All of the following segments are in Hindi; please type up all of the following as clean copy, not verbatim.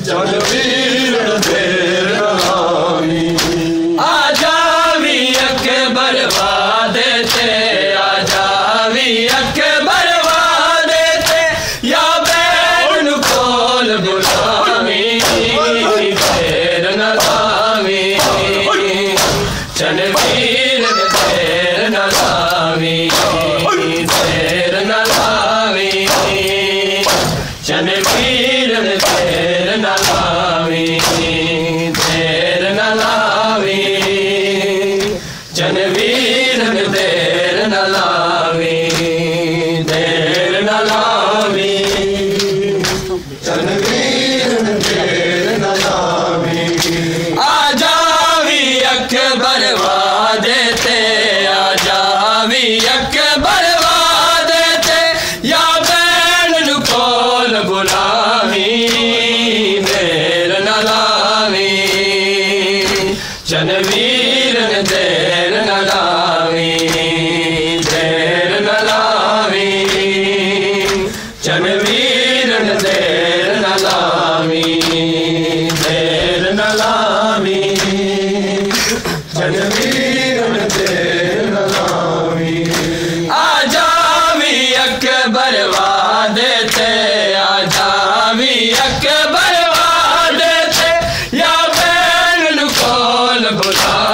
चल वीरन देर न लावी आजा वी अकबर वादे ते आजा वी अकबर वादे ते या बैन कोल बुलावी देर न लावी चल वीरन देर न लावी देर न लावी चल वीरन देर न लावी देर न लावी चल वीरन देर न लावी देर न लावी चल वीरन देर न लावी आजा वी अकबर वादे ते आजा वी अकबर वादे ते या बैन कोल बुलावी देर न लावी चल वीरन देर न लावी देर न लावी चल वीरन देर न लावी देर न लावी चल वीरन देर न लावी आजा वी अकबर वादे ते आजा वी अकबर वादे ते या बैन कोल बुला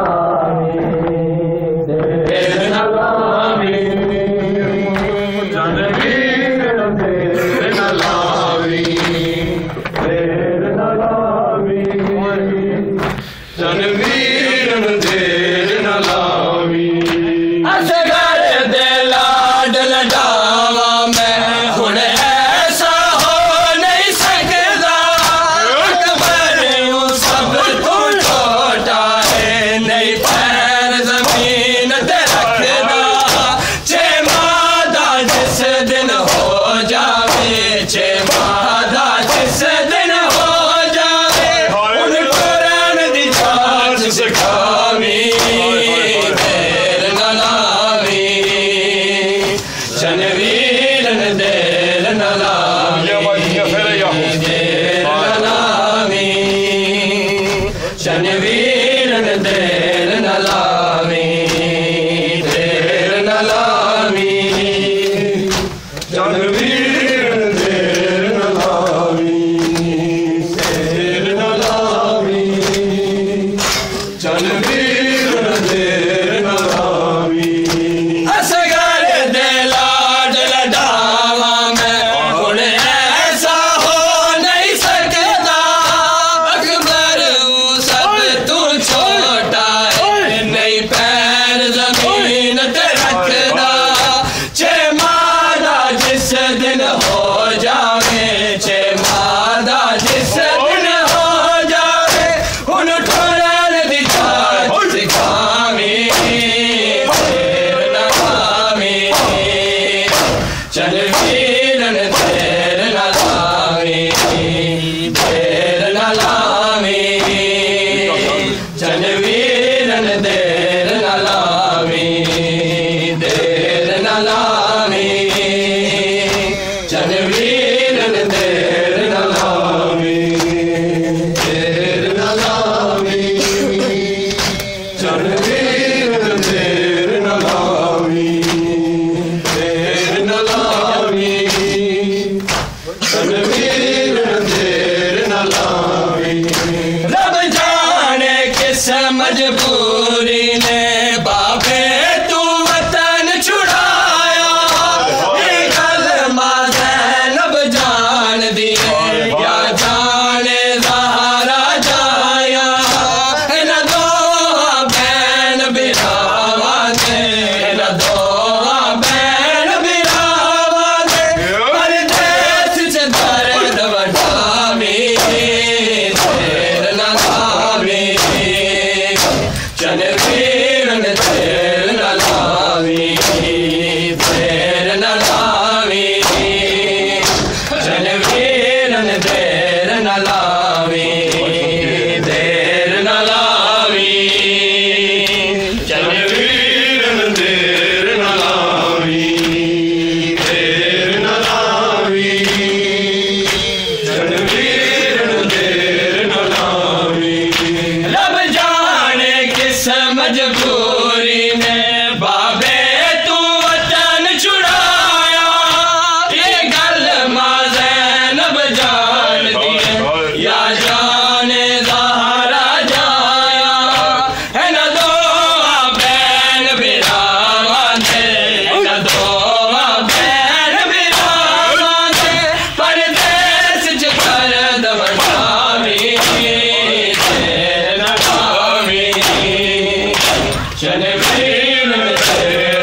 Veeran